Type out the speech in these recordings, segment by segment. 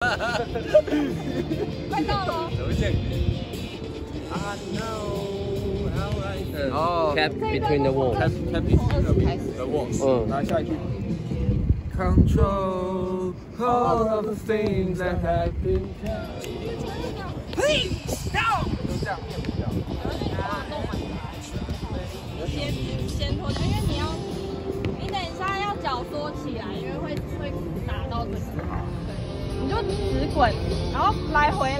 快到了。 怎么见？Oh, cap between the walls. Cap between the walls. 来下一句。Control all of the things that have been kept. Please stop. 就这样念不掉。 先拖，因为你等一下要脚缩起来，因为会打到这个。对，你就直滚，然后来回。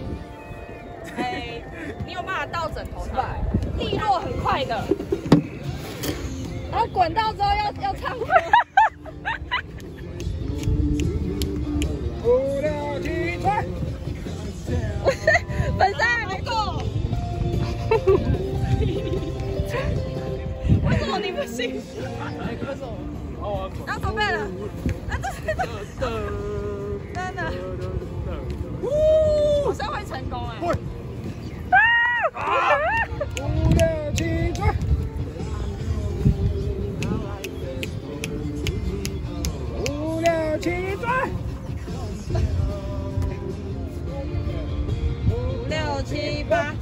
哎，你有办法到枕头上，利落很快的。然后滚到之后要唱歌。 不了气喘。 本身还没够。为什么你不行？要准备了。啊，对。真的。好像会成功哎。 不了气喘。不了气喘。 5、6、7、8。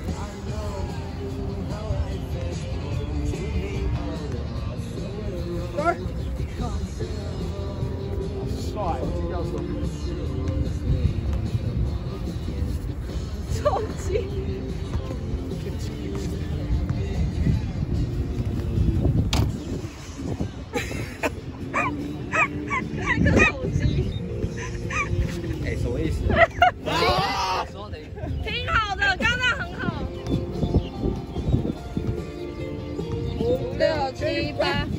帅，要说。 手机。那个手机。 哎，什么意思？说的。 挺好的，刚刚很好。5、6、7、8。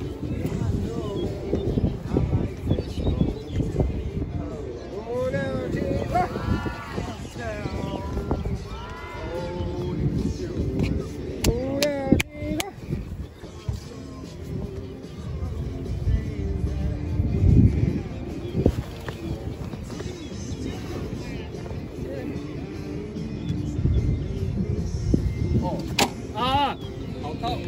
好痛！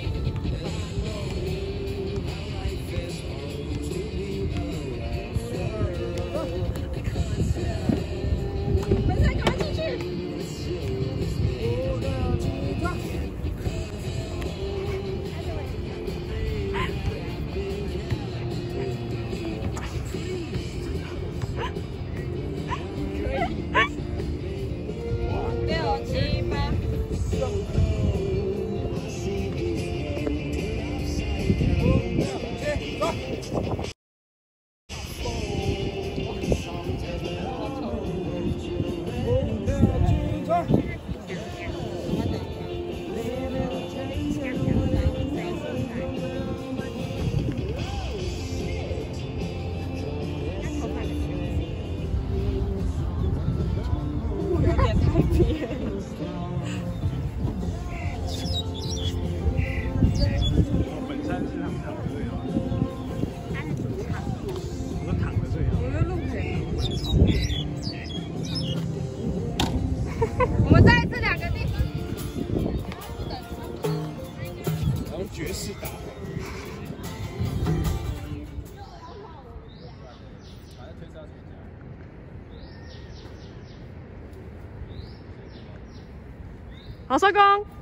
本身赶快进去。6、7、8。我们在这2个地方， 然后爵士打。 好，收工。